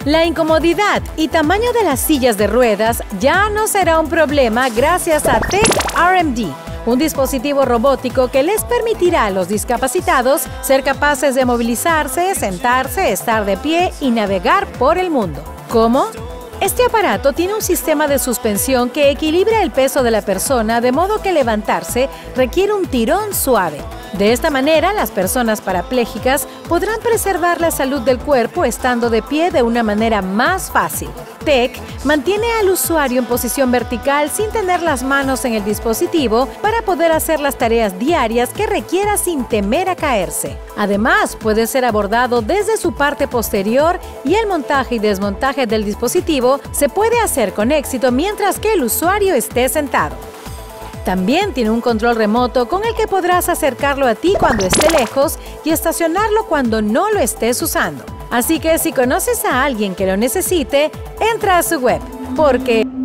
La incomodidad y tamaño de las sillas de ruedas ya no será un problema gracias a Tech RMD, un dispositivo robótico que les permitirá a los discapacitados ser capaces de movilizarse, sentarse, estar de pie y navegar por el mundo. ¿Cómo? Este aparato tiene un sistema de suspensión que equilibra el peso de la persona de modo que levantarse requiere un tirón suave. De esta manera, las personas parapléjicas podrán preservar la salud del cuerpo estando de pie de una manera más fácil. Tech mantiene al usuario en posición vertical sin tener las manos en el dispositivo para poder hacer las tareas diarias que requiera sin temer a caerse. Además, puede ser abordado desde su parte posterior y el montaje y desmontaje del dispositivo se puede hacer con éxito mientras que el usuario esté sentado. También tiene un control remoto con el que podrás acercarlo a ti cuando esté lejos y estacionarlo cuando no lo estés usando. Así que si conoces a alguien que lo necesite, entra a su web, porque